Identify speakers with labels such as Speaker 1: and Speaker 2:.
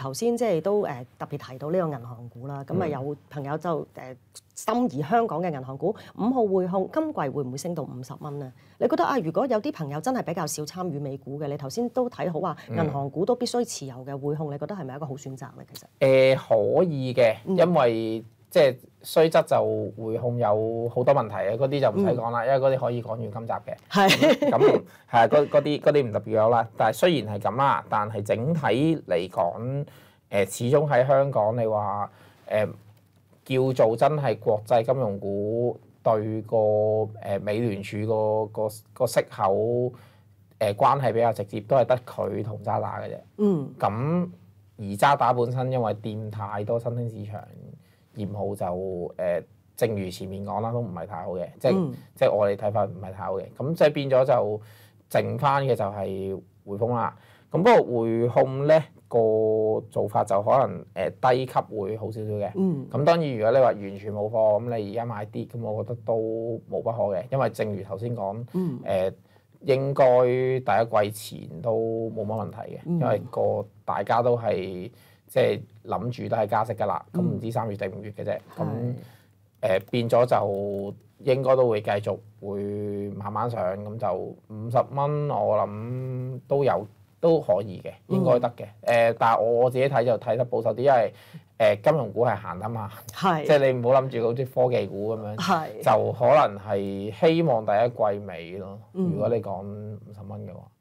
Speaker 1: 頭先即係都特別提到呢個銀行股啦，咁啊有朋友就心儀香港嘅銀行股，5號匯控今季會唔會升到50蚊咧？你覺得啊，如果有啲朋友真係比較少參與美股嘅，你頭先都睇好話銀行股都必須持有嘅匯控，你覺得係咪一個好選擇咧？其實
Speaker 2: 可以嘅，因為即係雖則就匯控有好多問題嘅，嗰啲就唔使講啦，因為嗰啲可以講完今集嘅。
Speaker 1: 係
Speaker 2: 咁係啊，嗰啲唔特別有啦。但係雖然係咁啦，但係整體嚟講，始終喺香港你話叫做真係國際金融股對個美聯儲個息口關係比較直接，都係得佢同渣打嘅啫。咁而渣打本身因為掂太多新興市場業務就正如前面講啦，都唔係太好嘅，即係我哋睇法唔係太好嘅。咁即係變咗就剩翻嘅就係匯豐啦。咁不過匯控咧個做法就可能低級會好少少嘅。咁當然如果你話完全冇貨，咁你而家買啲，咁我覺得都無不可嘅，因為正如頭先講，應該第一季前都冇乜問題嘅，因為大家都係即係諗住都係加息㗎啦，咁唔知3月定5月嘅啫，咁變咗就應該都會繼續會慢慢上，咁就50蚊我諗都可以嘅，應該得嘅。但係我自己睇就睇得保守啲，因為金融股係行得嘛，即係你唔好諗住好似科技股咁樣，就可能係希望第一季尾咯。如果你講50蚊嘅話。